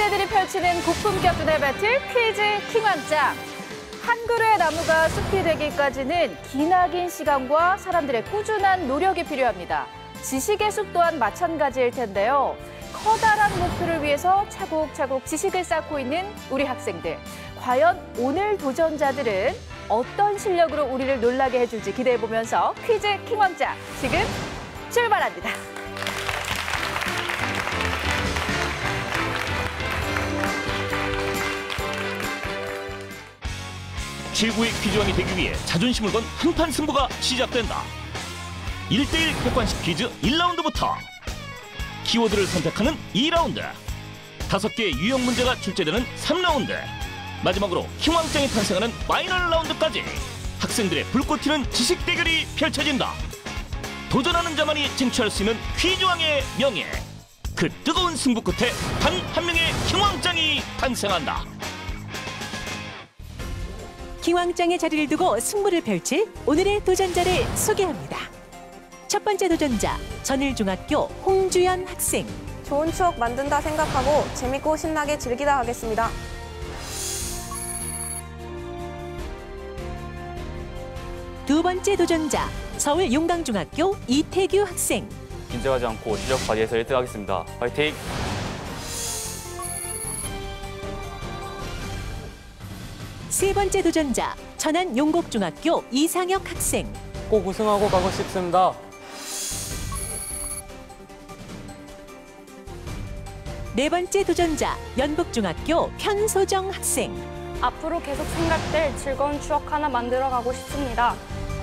천재들이 펼치는 고품격 두뇌 배틀 퀴즈 킹왕짱. 한 그루의 나무가 숲이 되기까지는 기나긴 시간과 사람들의 꾸준한 노력이 필요합니다. 지식의 숲 또한 마찬가지일 텐데요. 커다란 목표를 위해서 차곡차곡 지식을 쌓고 있는 우리 학생들. 과연 오늘 도전자들은 어떤 실력으로 우리를 놀라게 해줄지 기대해보면서 퀴즈 킹왕짱 지금 출발합니다. 최고의 퀴즈왕이 되기 위해 자존심을 건 한판 승부가 시작된다. 1대1 객관식 퀴즈 1라운드부터 키워드를 선택하는 2라운드, 5개의 유형 문제가 출제되는 3라운드, 마지막으로 킹왕짱이 탄생하는 파이널 라운드까지 학생들의 불꽃 튀는 지식 대결이 펼쳐진다. 도전하는 자만이 쟁취할 수 있는 퀴즈왕의 명예. 그 뜨거운 승부 끝에 단 한 명의 킹왕짱이 탄생한다. 킹왕짱의 자리를 두고 승부를 펼칠 오늘의 도전자를 소개합니다. 첫 번째 도전자, 전일중학교 홍주연 학생. 좋은 추억 만든다 생각하고 재밌고 신나게 즐기다 하겠습니다. 두 번째 도전자, 서울 용강중학교 이태규 학생. 긴장하지 않고 실력 발휘해서 1등 하겠습니다. 화이팅! 세 번째 도전자, 천안 용곡중학교 이상혁 학생. 꼭 우승하고 가고 싶습니다. 네 번째 도전자, 연북중학교 편소정 학생. 앞으로 계속 생각될 즐거운 추억 하나 만들어 가고 싶습니다.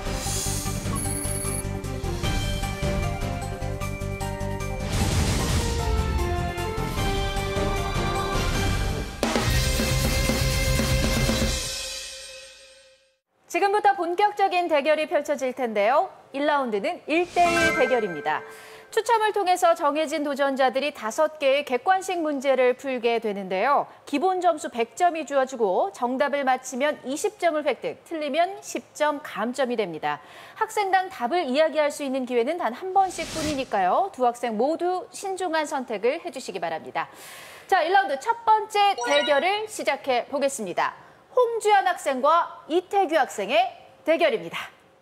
지금부터 본격적인 대결이 펼쳐질 텐데요. 1라운드는 1대1 대결입니다. 추첨을 통해서 정해진 도전자들이 5개의 객관식 문제를 풀게 되는데요. 기본 점수 100점이 주어지고 정답을 맞히면 20점을 획득, 틀리면 10점 감점이 됩니다. 학생당 답을 이야기할 수 있는 기회는 단 한 번씩 뿐이니까요. 두 학생 모두 신중한 선택을 해주시기 바랍니다. 자, 1라운드 첫 번째 대결을 시작해 보겠습니다. 홍주연 학생과 이태규 학생의 대결입니다.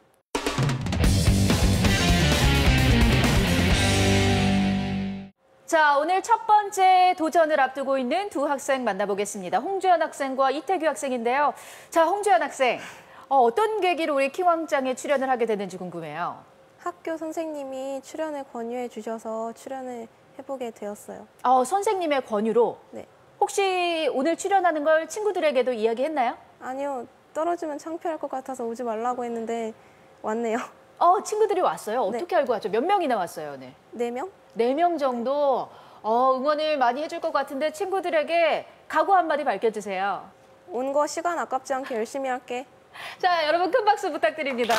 자, 오늘 첫 번째 도전을 앞두고 있는 두 학생 만나보겠습니다. 홍주연 학생과 이태규 학생인데요. 자, 홍주연 학생, 어떤 계기로 우리 킹왕짱에 출연을 하게 됐는지 궁금해요. 학교 선생님이 출연을 권유해 주셔서 출연을 해보게 되었어요. 선생님의 권유로? 네. 혹시 오늘 출연하는 걸 친구들에게도 이야기했나요? 아니요, 떨어지면 창피할 것 같아서 오지 말라고 했는데 왔네요. 친구들이 왔어요? 어떻게 알고 왔죠? 몇 명이나 왔어요, 오늘? 4명? 4명 정도 응원을 많이 해줄 것 같은데 친구들에게 각오 한마디 밝혀주세요. 온 거 시간 아깝지 않게 열심히 할게. 자, 여러분 큰 박수 부탁드립니다.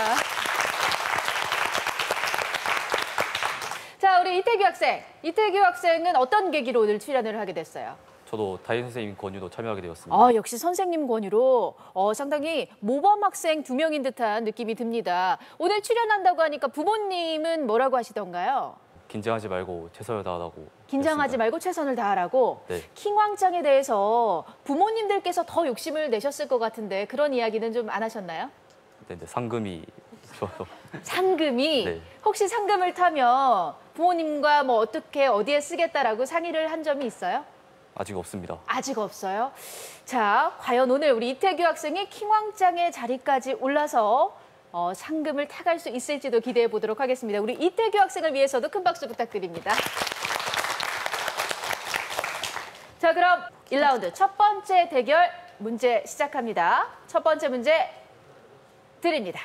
자, 우리 이태규 학생. 이태규 학생은 어떤 계기로 오늘 출연을 하게 됐어요? 저도 담임 선생님 권유로 참여하게 되었습니다. 역시 선생님 권유로 상당히 모범 학생 2명인 듯한 느낌이 듭니다. 오늘 출연한다고 하니까 부모님은 뭐라고 하시던가요? 긴장하지 말고 최선을 다하라고. 긴장하지 말고 최선을 다하라고? 네. 킹왕짱에 대해서 부모님들께서 더 욕심을 내셨을 것 같은데 그런 이야기는 좀 안 하셨나요? 네, 상금이 좋아서. 상금이? 네. 혹시 상금을 타면 부모님과 뭐 어떻게 어디에 쓰겠다라고 상의를 한 점이 있어요? 아직 없습니다. 아직 없어요? 자, 과연 오늘 우리 이태규 학생이 킹왕짱의 자리까지 올라서 상금을 타갈 수 있을지도 기대해 보도록 하겠습니다. 우리 이태규 학생을 위해서도 큰 박수 부탁드립니다. 자, 그럼 1라운드 첫 번째 대결 문제 시작합니다. 첫 번째 문제 드립니다.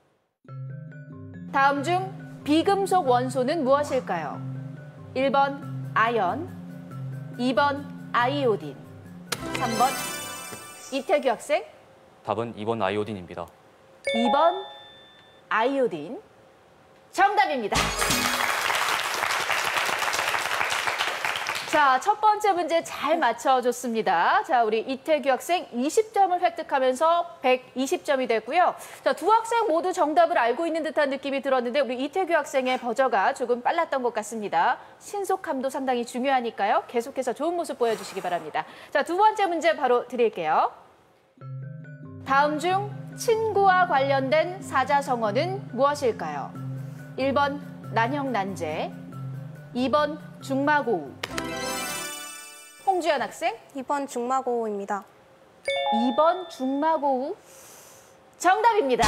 다음 중 비금속 원소는 무엇일까요? 1번 아연, 2번 아이오딘, 3번 이태규 학생. 답은 2번 아이오딘입니다. 2번 아이오딘 정답입니다. 자, 첫 번째 문제 잘 맞춰줬습니다. 자, 우리 이태규 학생 20점을 획득하면서 120점이 됐고요. 자, 두 학생 모두 정답을 알고 있는 듯한 느낌이 들었는데 우리 이태규 학생의 버저가 조금 빨랐던 것 같습니다. 신속함도 상당히 중요하니까요. 계속해서 좋은 모습 보여주시기 바랍니다. 자, 두 번째 문제 바로 드릴게요. 다음 중 친구와 관련된 사자성어는 무엇일까요? 1번 난형난제, 2번 중마고우. 홍주연 학생, 2번 중마고우입니다. 2번 중마고우. 정답입니다.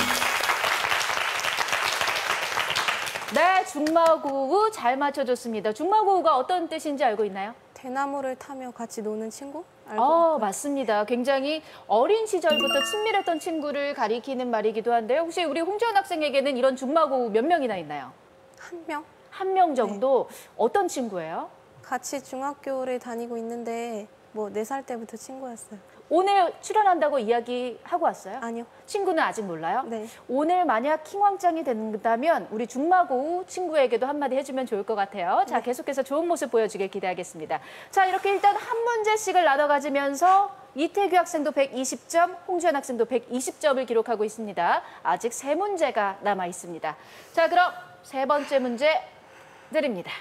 네, 중마고우 잘 맞춰줬습니다. 중마고우가 어떤 뜻인지 알고 있나요? 대나무를 타며 같이 노는 친구? 알고 맞습니다. 굉장히 어린 시절부터 친밀했던 친구를 가리키는 말이기도 한데요. 혹시 우리 홍주연 학생에게는 이런 중마고우 몇 명이나 있나요? 한 명? 한 명 정도. 어떤 친구예요? 같이 중학교를 다니고 있는데 뭐 4살 때부터 친구였어요. 오늘 출연한다고 이야기하고 왔어요? 아니요. 친구는 아직 몰라요? 네. 오늘 만약 킹왕짱이 된다면 우리 중마고우 친구에게도 한마디 해주면 좋을 것 같아요. 자, 계속해서 좋은 모습 보여주길 기대하겠습니다. 자, 이렇게 일단 한 문제씩을 나눠 가지면서 이태규 학생도 120점, 홍주연 학생도 120점을 기록하고 있습니다. 아직 3문제가 남아 있습니다. 자, 그럼 세 번째 문제 드립니다.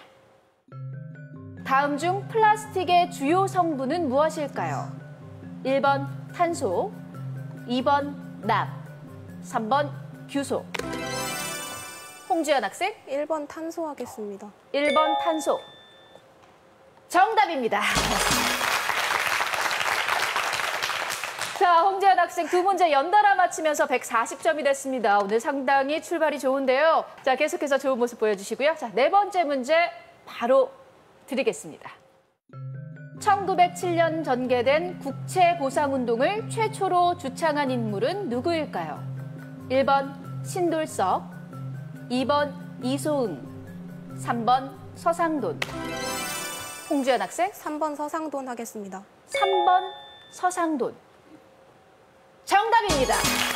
다음 중 플라스틱의 주요 성분은 무엇일까요? 1번 탄소, 2번 납, 3번 규소. 홍주연 학생, 1번 탄소 하겠습니다. 1번 탄소. 정답입니다. 자, 홍주연 학생 두 문제 연달아 맞히면서 140점이 됐습니다. 오늘 상당히 출발이 좋은데요. 자, 계속해서 좋은 모습 보여주시고요. 자, 네 번째 문제 바로 드리겠습니다. 1907년 전개된 국채보상운동을 최초로 주창한 인물은 누구일까요? 1번 신돌석, 2번 이소응, 3번 서상돈. 홍주연 학생, 3번 서상돈 하겠습니다. 3번 서상돈. 정답입니다.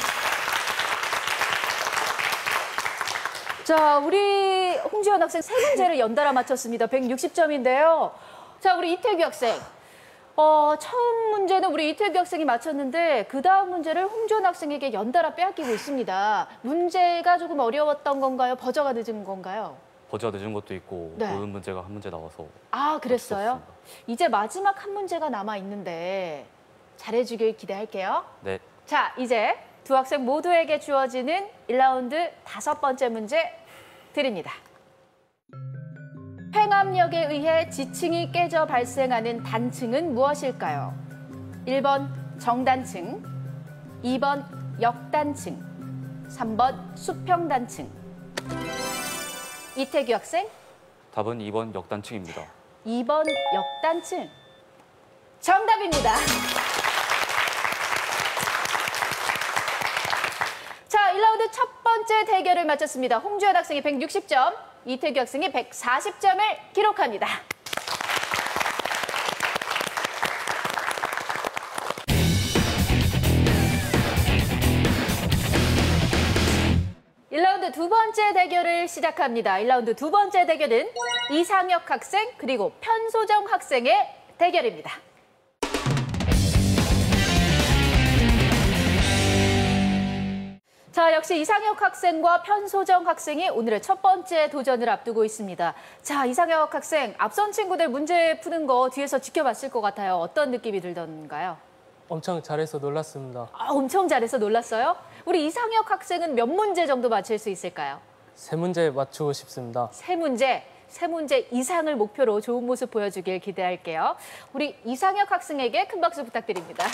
자, 우리 홍주연 학생 세 문제를 연달아 맞췄습니다. 160점인데요. 자, 우리 이태규 학생. 처음 문제는 우리 이태규 학생이 맞췄는데 그 다음 문제를 홍주연 학생에게 연달아 빼앗기고 있습니다. 문제가 조금 어려웠던 건가요? 버저가 늦은 건가요? 버즈가 늦은 것도 있고 네. 모르는 문제가 한 문제 나와서 아, 그랬어요? 맞췄습니다. 이제 마지막 한 문제가 남아 있는데 잘해주길 기대할게요. 네. 자, 이제 두 학생 모두에게 주어지는 1라운드 5번째 문제 드립니다. 횡압력에 의해 지층이 깨져 발생하는 단층은 무엇일까요? 1번 정단층, 2번 역단층, 3번 수평단층. 이태규 학생, 답은 2번 역단층입니다. 2번 역단층. 정답입니다. 자, 1라운드 첫 번째 대결을 마쳤습니다. 홍주연 학생이 160점, 이태규 학생이 140점을 기록합니다. (1라운드) 두 번째 대결을 시작합니다. 1라운드 두 번째 대결은 이상혁 학생 그리고 편소정 학생의 대결입니다. 자, 역시 이상혁 학생과 편소정 학생이 오늘의 첫 번째 도전을 앞두고 있습니다. 자, 이상혁 학생, 앞선 친구들 문제 푸는 거 뒤에서 지켜봤을 것 같아요. 어떤 느낌이 들던가요? 엄청 잘해서 놀랐습니다. 엄청 잘해서 놀랐어요? 우리 이상혁 학생은 몇 문제 정도 맞힐 수 있을까요? 3문제 맞추고 싶습니다. 세 문제 이상을 목표로 좋은 모습 보여주길 기대할게요. 우리 이상혁 학생에게 큰 박수 부탁드립니다.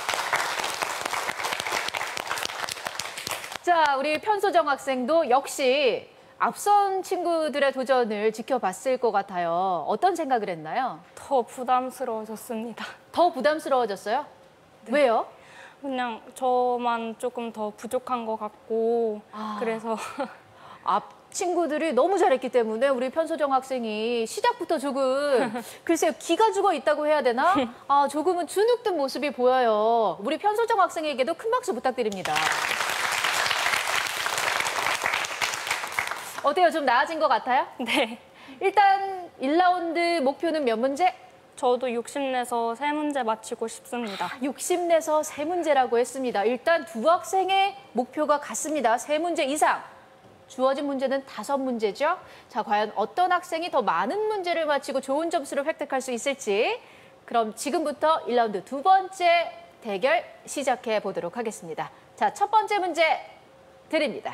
자, 우리 편소정 학생도 역시 앞선 친구들의 도전을 지켜봤을 것 같아요. 어떤 생각을 했나요? 더 부담스러워졌습니다. 더 부담스러워졌어요? 왜요? 그냥 저만 조금 더 부족한 것 같고 그래서 앞 친구들이 너무 잘했기 때문에 우리 편소정 학생이 시작부터 조금 글쎄요, 기가 죽어 있다고 해야 되나? 조금은 주눅든 모습이 보여요. 우리 편소정 학생에게도 큰 박수 부탁드립니다. 어때요? 좀 나아진 것 같아요? 네. 일단 1라운드 목표는 몇 문제? 저도 60내서 3문제 맞히고 싶습니다. 60내서 3문제라고 했습니다. 일단 두 학생의 목표가 같습니다. 3문제 이상. 주어진 문제는 5문제죠. 자, 과연 어떤 학생이 더 많은 문제를 맞히고 좋은 점수를 획득할 수 있을지. 그럼 지금부터 1라운드 두 번째 대결 시작해 보도록 하겠습니다. 자, 첫 번째 문제 드립니다.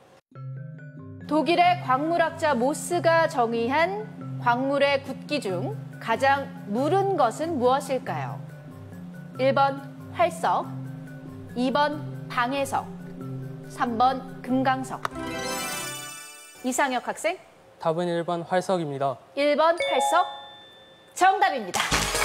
독일의 광물학자 모스가 정의한 광물의 굳기 중 가장 무른 것은 무엇일까요? 1번 활석, 2번 방해석, 3번 금강석. 이상혁 학생, 답은 1번 활석입니다. 1번 활석, 정답입니다.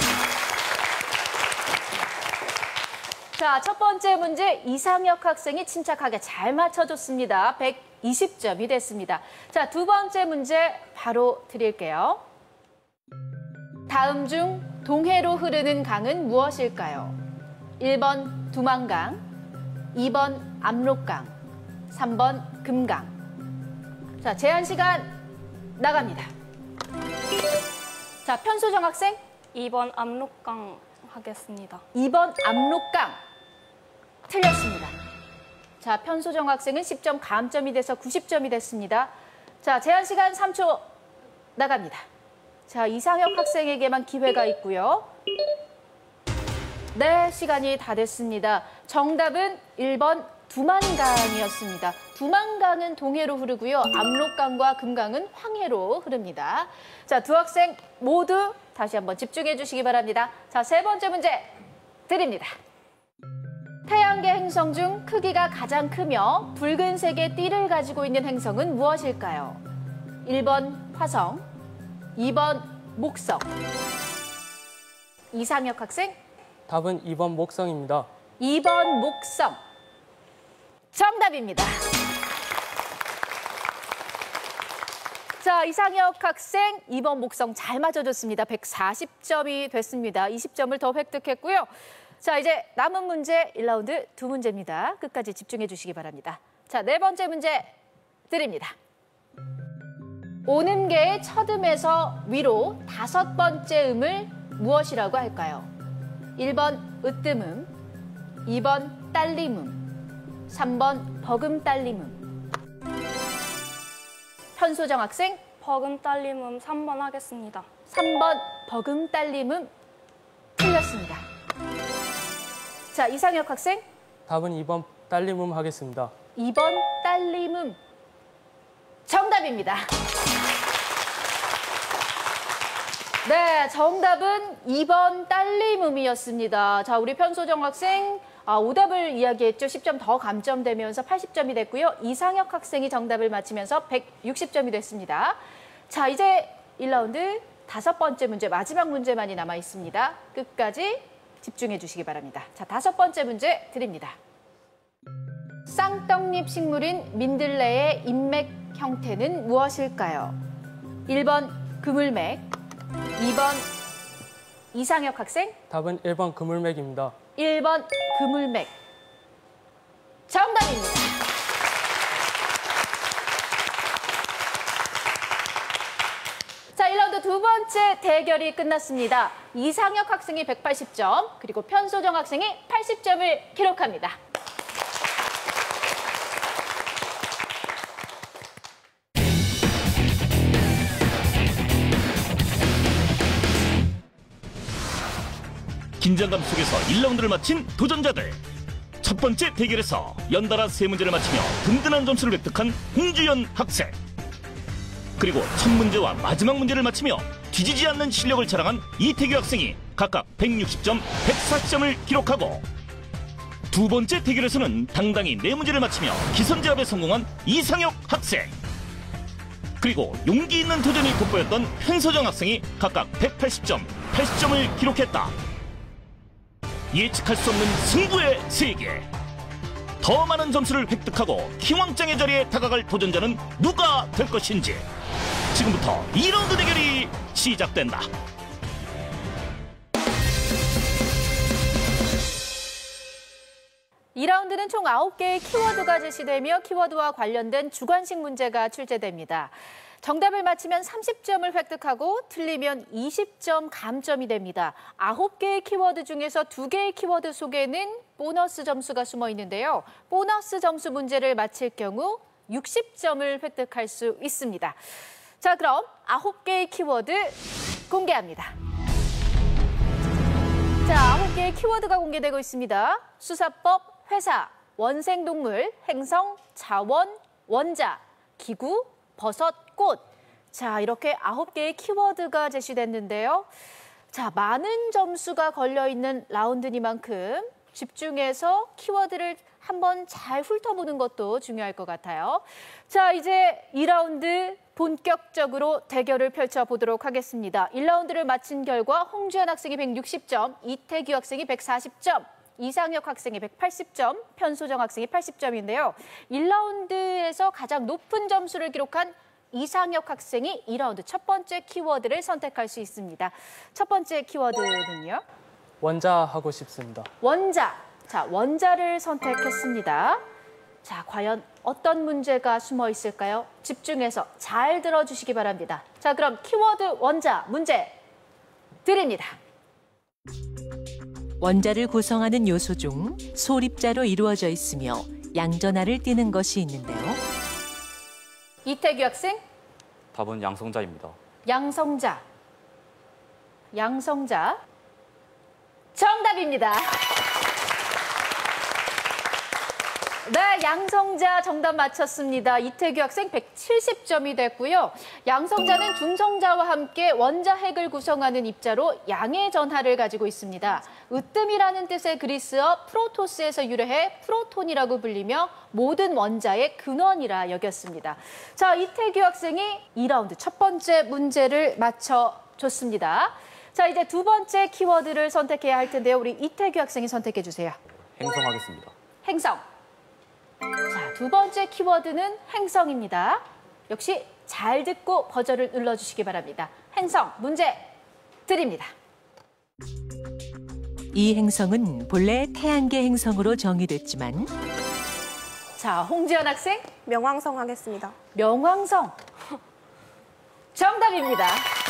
자, 첫 번째 문제 이상혁 학생이 침착하게 잘 맞춰줬습니다. 120점이 됐습니다. 자, 두 번째 문제 바로 드릴게요. 다음 중 동해로 흐르는 강은 무엇일까요? 1번 두만강, 2번 압록강, 3번 금강. 자, 제한 시간 나갑니다. 자, 편소정 학생. 2번 압록강 하겠습니다. 2번 압록강. 틀렸습니다. 자, 편소정 학생은 10점 감점이 돼서 90점이 됐습니다. 자, 제한 시간 3초 나갑니다. 자, 이상혁 학생에게만 기회가 있고요. 네, 시간이 다 됐습니다. 정답은 1번 두만강이었습니다. 두만강은 동해로 흐르고요. 압록강과 금강은 황해로 흐릅니다. 자, 두 학생 모두 다시 한번 집중해 주시기 바랍니다. 자, 세 번째 문제 드립니다. 태양계 행성 중 크기가 가장 크며 붉은색의 띠를 가지고 있는 행성은 무엇일까요? 1번 화성, 2번 목성. 이상혁 학생. 답은 2번 목성입니다. 2번 목성. 정답입니다. 자, 이상혁 학생 2번 목성 잘 맞춰줬습니다. 140점이 됐습니다. 20점을 더 획득했고요. 자, 이제 남은 문제 1라운드 두 문제입니다. 끝까지 집중해 주시기 바랍니다. 자, 네 번째 문제 드립니다. 오는 개의 첫 음에서 위로 5번째 음을 무엇이라고 할까요? 1번 으뜸음, 2번 딸림음, 3번 버금딸림음. 편소정 학생. 버금딸림음 3번 하겠습니다. 3번 버금딸림음 틀렸습니다. 자, 이상혁 학생. 답은 2번 딸림음 하겠습니다. 2번 딸림음 정답입니다. 네, 정답은 2번 딸림음이었습니다. 자, 우리 편소정 학생 오답을 이야기했죠. 10점 더 감점되면서 80점이 됐고요. 이상혁 학생이 정답을 맞히면서 160점이 됐습니다. 자, 이제 1라운드 다섯 번째 문제, 마지막 문제만이 남아 있습니다. 끝까지 집중해 주시기 바랍니다. 자, 다섯 번째 문제 드립니다. 쌍떡잎 식물인 민들레의 잎맥 형태는 무엇일까요? 1번 그물맥, 2번 이상혁 학생. 답은 1번 그물맥입니다. 1번 그물맥 정답입니다. 자, 1라운드 두 번째 대결이 끝났습니다. 이상혁 학생이 180점, 그리고 편소정 학생이 80점을 기록합니다. 긴장감 속에서 1라운드를 마친 도전자들. 첫 번째 대결에서 연달아 3문제를 맞히며 든든한 점수를 획득한 홍주연 학생. 그리고 첫 문제와 마지막 문제를 맞히며 뒤지지 않는 실력을 자랑한 이태규 학생이 각각 160점, 140점을 기록하고, 두 번째 대결에서는 당당히 4문제를 맞히며 기선제압에 성공한 이상혁 학생. 그리고 용기 있는 도전이 돋보였던 편소정 학생이 각각 180점, 80점을 기록했다. 예측할 수 없는 승부의 세계. 더 많은 점수를 획득하고 킹왕짱의 자리에 다가갈 도전자는 누가 될 것인지 지금부터 2라운드 대결이 시작된다. 이 라운드는 총 9개의 키워드가 제시되며 키워드와 관련된 주관식 문제가 출제됩니다. 정답을 맞히면 30점을 획득하고 틀리면 20점 감점이 됩니다. 9개의 키워드 중에서 2개의 키워드 속에는 보너스 점수가 숨어 있는데요. 보너스 점수 문제를 맞힐 경우 60점을 획득할 수 있습니다. 자, 그럼 9개의 키워드 공개합니다. 자, 9개의 키워드가 공개되고 있습니다. 수사법, 회사, 원생동물, 행성, 자원, 원자, 기구, 버섯, 꽃. 자, 이렇게 9개의 키워드가 제시됐는데요. 자, 많은 점수가 걸려있는 라운드니만큼 집중해서 키워드를 한번 잘 훑어보는 것도 중요할 것 같아요. 자, 이제 2라운드 본격적으로 대결을 펼쳐보도록 하겠습니다. 1라운드를 마친 결과 홍주연 학생이 160점, 이태규 학생이 140점, 이상혁 학생이 180점, 편소정 학생이 80점인데요. 1라운드에서 가장 높은 점수를 기록한 이상혁 학생이 2라운드 첫 번째 키워드를 선택할 수 있습니다. 첫 번째 키워드는요? 원자 하고 싶습니다. 원자. 자, 원자를 선택했습니다. 자, 과연 어떤 문제가 숨어 있을까요? 집중해서 잘 들어주시기 바랍니다. 자, 그럼 키워드 원자 문제 드립니다. 원자를 구성하는 요소 중 소립자로 이루어져 있으며 양전하를 띠는 것이 있는데요. 이태규 학생, 답은 양성자입니다. 양성자. 양성자. 정답입니다. 네, 양성자 정답 맞췄습니다. 이태규 학생 170점이 됐고요. 양성자는 중성자와 함께 원자핵을 구성하는 입자로 양의 전하를 가지고 있습니다. 으뜸이라는 뜻의 그리스어 프로토스에서 유래해 프로톤이라고 불리며 모든 원자의 근원이라 여겼습니다. 자, 이태규 학생이 2라운드 첫 번째 문제를 맞춰줬습니다. 자, 이제 두 번째 키워드를 선택해야 할 텐데요. 우리 이태규 학생이 선택해 주세요. 행성하겠습니다. 행성. 자, 두 번째 키워드는 행성입니다. 역시 잘 듣고 버저를 눌러주시기 바랍니다. 행성 문제 드립니다. 이 행성은 본래 태양계 행성으로 정의됐지만 자, 홍지연 학생, 명왕성 하겠습니다. 명왕성. 정답입니다.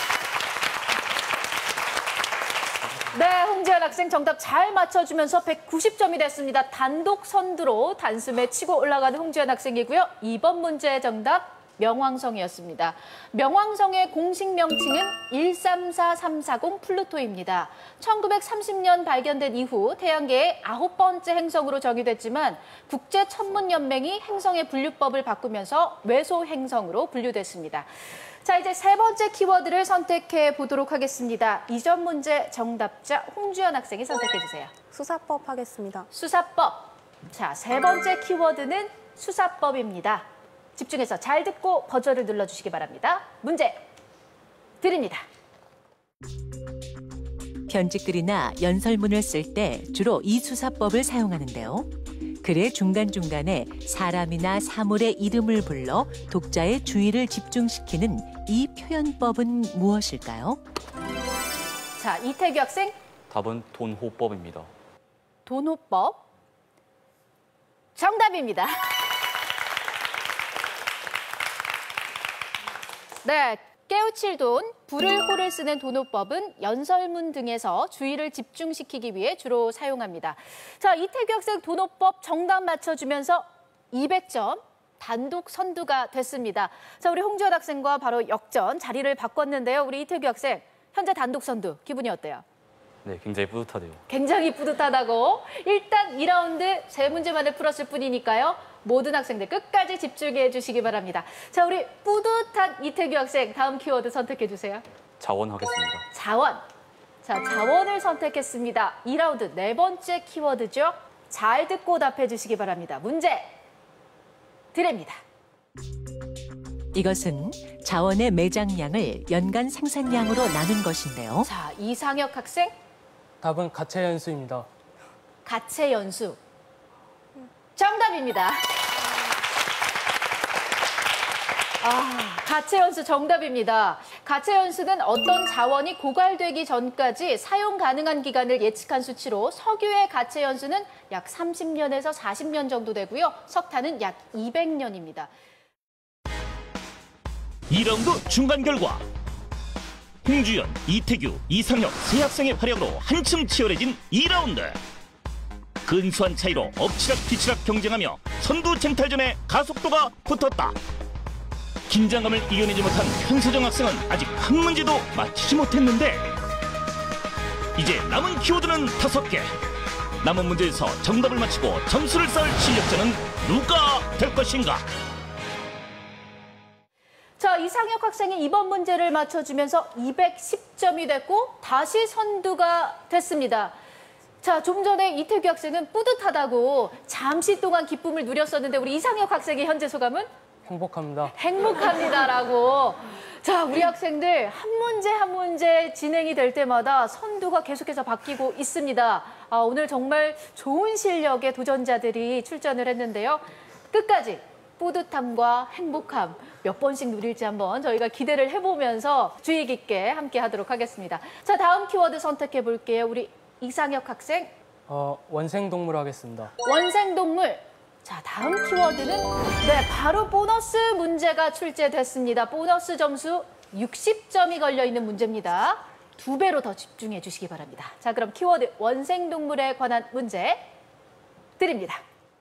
네, 홍지연 학생 정답 잘 맞춰주면서 190점이 됐습니다. 단독 선두로 단숨에 치고 올라가는 홍지연 학생이고요. 2번 문제 정답 명왕성이었습니다. 명왕성의 공식 명칭은 134340 플루토입니다. 1930년 발견된 이후 태양계의 9번째 행성으로 정의됐지만 국제천문연맹이 행성의 분류법을 바꾸면서 외소 행성으로 분류됐습니다. 자, 이제 세 번째 키워드를 선택해 보도록 하겠습니다. 이전 문제 정답자 홍주연 학생이 선택해 주세요. 수사법 하겠습니다. 수사법. 자, 세 번째 키워드는 수사법입니다. 집중해서 잘 듣고 버저를 눌러주시기 바랍니다. 문제 드립니다. 편집글이나 연설문을 쓸 때 주로 이 수사법을 사용하는데요. 글의 중간중간에 사람이나 사물의 이름을 불러 독자의 주의를 집중시키는 이 표현법은 무엇일까요? 자, 이태규 학생, 답은 돈호법입니다. 돈호법. 정답입니다. 네, 깨우칠 돈, 불을 호를 쓰는 돈호법은 연설문 등에서 주의를 집중시키기 위해 주로 사용합니다. 자, 이태규 학생 돈호법 정답 맞춰주면서 200점 단독 선두가 됐습니다. 자, 우리 홍주연 학생과 바로 역전 자리를 바꿨는데요. 우리 이태규 학생 현재 단독 선두 기분이 어때요? 네, 굉장히 뿌듯하네요. 굉장히 뿌듯하다고. 일단 2라운드 세 문제만을 풀었을 뿐이니까요. 모든 학생들 끝까지 집중해 주시기 바랍니다. 자, 우리 뿌듯한 이태규 학생 다음 키워드 선택해 주세요. 자원하겠습니다. 자원. 자, 자원을 선택했습니다. 2라운드 네 번째 키워드죠. 잘 듣고 답해 주시기 바랍니다. 문제 드립니다. 이것은 자원의 매장량을 연간 생산량으로 나눈 것인데요. 자, 이상혁 학생 답은 가채연수입니다. 가채연수. 정답입니다. 가채연수 정답입니다. 가채연수는 어떤 자원이 고갈되기 전까지 사용 가능한 기간을 예측한 수치로 석유의 가채연수는 약 30년에서 40년 정도 되고요. 석탄은 약 200년입니다. 2라운드 중간 결과. 홍주연, 이태규, 이상혁 세 학생의 활약으로 한층 치열해진 2라운드. 근소한 차이로 엎치락뒤치락 경쟁하며 선두 쟁탈전에 가속도가 붙었다. 긴장감을 이겨내지 못한 현서정 학생은 아직 한 문제도 맞히지 못했는데 이제 남은 키워드는 5개. 남은 문제에서 정답을 맞히고 점수를 쌓을 실력자는 누가 될 것인가? 자, 이상혁 학생이 이번 문제를 맞춰주면서 210점이 됐고 다시 선두가 됐습니다. 자, 좀 전에 이태규 학생은 뿌듯하다고 잠시 동안 기쁨을 누렸었는데 우리 이상혁 학생의 현재 소감은? 행복합니다. 행복합니다라고. 자, 우리 학생들 한 문제 한 문제 진행이 될 때마다 선두가 계속해서 바뀌고 있습니다. 오늘 정말 좋은 실력의 도전자들이 출전을 했는데요. 끝까지 뿌듯함과 행복함 몇 번씩 누릴지 한번 저희가 기대를 해보면서 주의 깊게 함께 하도록 하겠습니다. 자, 다음 키워드 선택해 볼게요. 우리 이상혁 학생. 원생동물 하겠습니다. 원생동물. 자, 다음 키워드는 바로 보너스 문제가 출제됐습니다. 보너스 점수 60점이 걸려있는 문제입니다. 2배로 더 집중해 주시기 바랍니다. 자, 그럼 키워드 원생동물에 관한 문제 드립니다.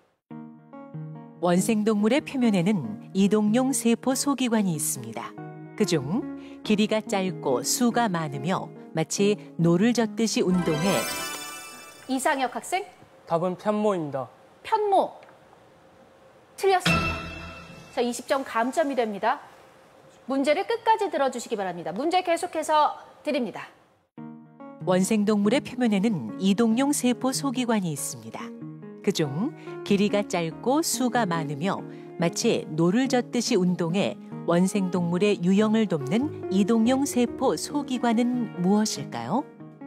원생동물의 표면에는 이동용 세포 소기관이 있습니다. 그중 길이가 짧고 수가 많으며 마치 노를 젓듯이 운동해 이상혁 학생. 답은 편모입니다. 편모. 틀렸습니다. 자, 20점 감점이 됩니다. 문제를 끝까지 들어주시기 바랍니다. 문제 계속해서 드립니다. 원생동물의 표면에는 이동용 세포 소기관이 있습니다. 그중 길이가 짧고 수가 많으며 마치 노를 젓듯이 운동해 원생동물의 유형을 돕는 이동용 세포 소기관은 무엇일까요?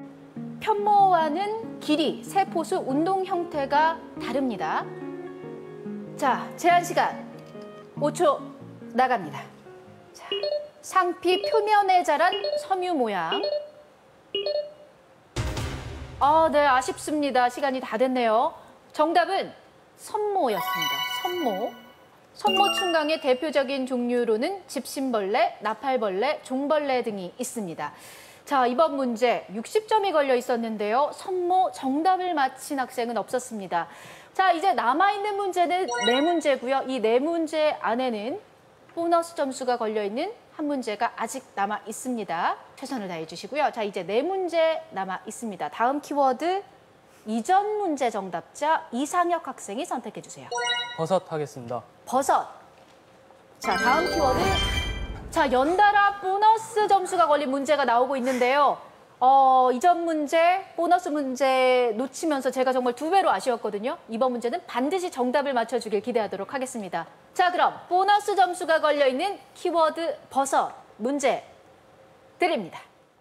편모와는 길이, 세포수, 운동 형태가 다릅니다. 자, 제한 시간 5초 나갑니다. 자, 상피 표면에 자란 섬유 모양. 네, 아쉽습니다. 시간이 다 됐네요. 정답은 선모였습니다. 선모. 선모 충강의 대표적인 종류로는 집신벌레, 나팔벌레, 종벌레 등이 있습니다. 자, 이번 문제 60점이 걸려 있었는데요. 선모 정답을 맞힌 학생은 없었습니다. 자, 이제 남아있는 문제는 4문제고요. 이 4문제 안에는 보너스 점수가 걸려있는 한 문제가 아직 남아 있습니다. 최선을 다해 주시고요. 자, 이제 4문제 남아 있습니다. 다음 키워드 이전 문제 정답자 이상혁 학생이 선택해 주세요. 버섯 하겠습니다. 버섯. 자, 다음 키워드. 자, 연달아 보너스 점수가 걸린 문제가 나오고 있는데요. 이전 문제, 보너스 문제 놓치면서 제가 정말 2배로 아쉬웠거든요. 이번 문제는 반드시 정답을 맞춰주길 기대하도록 하겠습니다. 자, 그럼 보너스 점수가 걸려있는 키워드 버섯 문제 드립니다.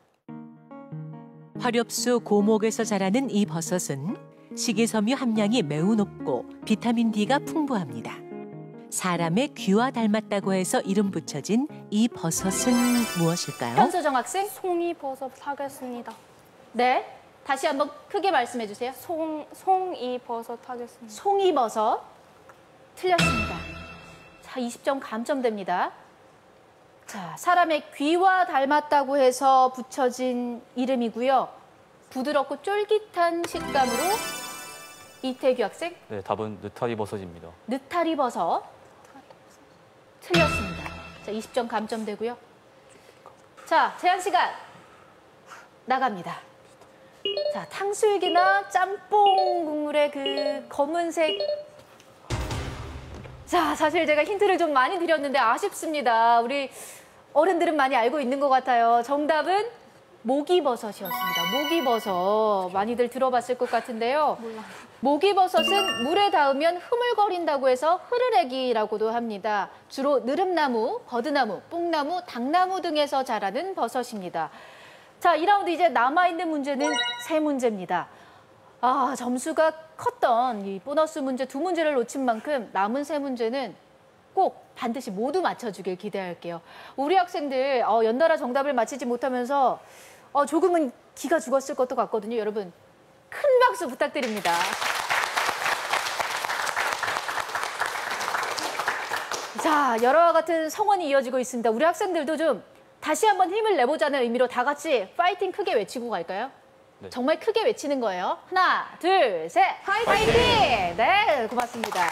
화렵수 고목에서 자라는 이 버섯은 식이섬유 함량이 매우 높고 비타민 D가 풍부합니다. 사람의 귀와 닮았다고 해서 이름 붙여진 이 버섯은 무엇일까요? 현서정 학생. 송이버섯 하겠습니다. 네, 다시 한번 크게 말씀해 주세요. 송이버섯 하겠습니다. 송이버섯. 틀렸습니다. 자, 20점 감점됩니다. 자, 사람의 귀와 닮았다고 해서 붙여진 이름이고요. 부드럽고 쫄깃한 식감으로 이태규 학생. 네, 답은 느타리 버섯입니다. 느타리 버섯. 틀렸습니다. 자, 20점 감점되고요. 자, 제한 시간 나갑니다. 자, 탕수육이나 짬뽕 국물의 그 검은색. 자, 사실 제가 힌트를 좀 많이 드렸는데 아쉽습니다. 우리 어른들은 많이 알고 있는 것 같아요. 정답은 모기버섯이었습니다. 모기버섯. 많이들 들어봤을 것 같은데요. 모기버섯은 물에 닿으면 흐물거린다고 해서 흐르레기라고도 합니다. 주로 느릅나무, 버드나무, 뽕나무, 당나무 등에서 자라는 버섯입니다. 자, 2라운드 이제 남아있는 문제는 3문제입니다. 점수가 컸던 이 보너스 문제 2문제를 놓친 만큼 남은 3문제는 꼭 반드시 모두 맞춰주길 기대할게요. 우리 학생들 연달아 정답을 맞히지 못하면서 조금은 기가 죽었을 것도 같거든요. 여러분, 큰 박수 부탁드립니다. 자, 열화와 같은 성원이 이어지고 있습니다. 우리 학생들도 좀 다시 한번 힘을 내보자는 의미로 다 같이 파이팅 크게 외치고 갈까요? 네. 정말 크게 외치는 거예요. 하나, 둘, 셋, 파이팅! 네, 고맙습니다.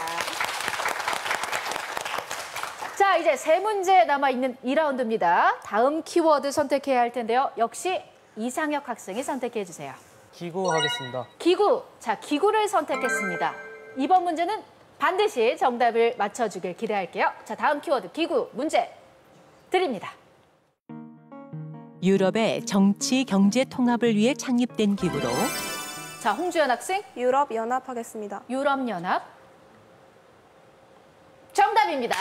자, 이제 세 문제 남아있는 2라운드입니다. 다음 키워드 선택해야 할 텐데요. 역시 이상혁 학생이 선택해 주세요. 기구 하겠습니다. 기구. 자, 기구를 선택했습니다. 이번 문제는 반드시 정답을 맞춰주길 기대할게요. 자, 다음 키워드 기구 문제 드립니다. 유럽의 정치 경제 통합을 위해 창립된 기구로 자, 홍주연 학생, 유럽 연합 하겠습니다. 유럽연합. 정답입니다.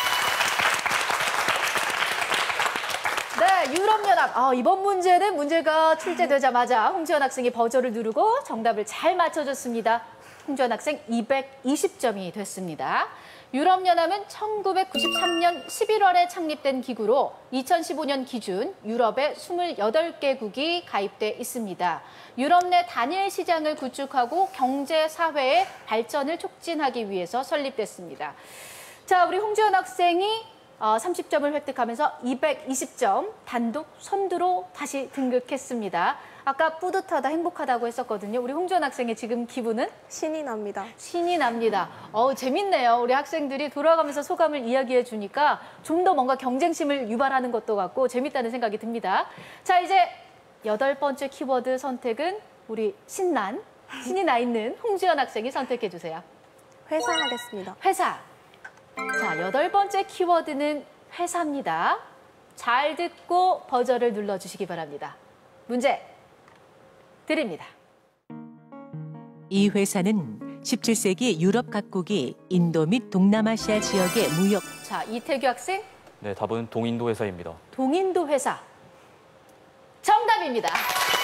네, 유럽연합. 이번 문제는 문제가 출제되자마자 홍주연 학생이 버저를 누르고 정답을 잘 맞춰줬습니다. 홍주연 학생 220점이 됐습니다. 유럽연합은 1993년 11월에 창립된 기구로 2015년 기준 유럽의 28개국이 가입돼 있습니다. 유럽 내 단일 시장을 구축하고 경제, 사회의 발전을 촉진하기 위해서 설립됐습니다. 자, 우리 홍주연 학생이 30점을 획득하면서 220점 단독 선두로 다시 등극했습니다. 아까 뿌듯하다, 행복하다고 했었거든요. 우리 홍주연 학생의 지금 기분은? 신이 납니다. 신이 납니다. 재밌네요. 우리 학생들이 돌아가면서 소감을 이야기해 주니까 좀 더 뭔가 경쟁심을 유발하는 것도 같고 재밌다는 생각이 듭니다. 자, 이제 8번째 키워드 선택은 우리 신이 나 있는 홍주연 학생이 선택해 주세요. 회사 하겠습니다. 회사. 자, 8번째 키워드는 회사입니다. 잘 듣고 버저를 눌러주시기 바랍니다. 문제 드립니다. 이 회사는 17세기 유럽 각국이 인도 및 동남아시아 지역의 무역 자, 이태규 학생, 네, 답은 동인도 회사입니다. 동인도 회사. 정답입니다.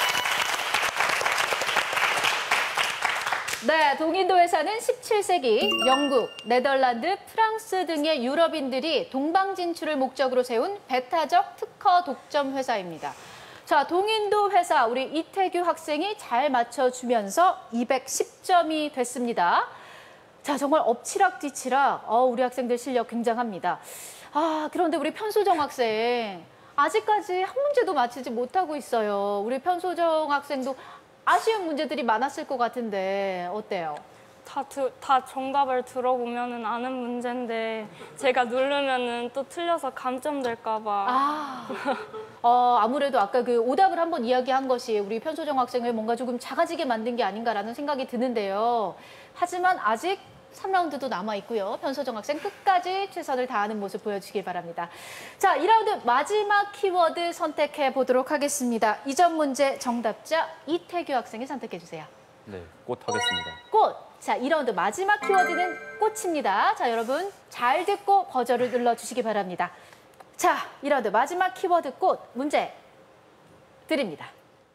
네, 동인도 회사는 17세기 영국, 네덜란드, 프랑스 등의 유럽인들이 동방 진출을 목적으로 세운 배타적 특허 독점 회사입니다. 자, 동인도 회사 우리 이태규 학생이 잘 맞춰주면서 210점이 됐습니다. 자, 정말 엎치락뒤치락 우리 학생들 실력 굉장합니다. 그런데 우리 편소정 학생 아직까지 한 문제도 맞히지 못하고 있어요. 우리 편소정 학생도 아쉬운 문제들이 많았을 것 같은데 어때요? 다 정답을 들어보면은 아는 문제인데 제가 누르면은 또 틀려서 감점될까 봐. 아무래도 아까 그 오답을 한번 이야기한 것이 우리 편소정 학생을 뭔가 조금 작아지게 만든 게 아닌가라는 생각이 드는데요. 하지만 아직 3라운드도 남아있고요. 편소정 학생 끝까지 최선을 다하는 모습 보여주길 바랍니다. 자, 2라운드 마지막 키워드 선택해 보도록 하겠습니다. 이전 문제 정답자 이태규 학생이 선택해 주세요. 네, 꽃 하겠습니다. 꽃. 자, 2라운드 마지막 키워드는 꽃입니다. 자, 여러분 잘 듣고 버저를 눌러주시기 바랍니다. 자, 2라운드 마지막 키워드 꽃 문제 드립니다.